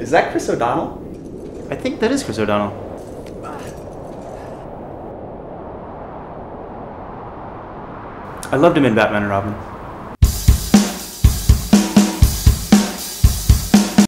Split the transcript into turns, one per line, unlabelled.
Is that Chris O'Donnell?
I think that is Chris O'Donnell. I loved him in Batman and Robin.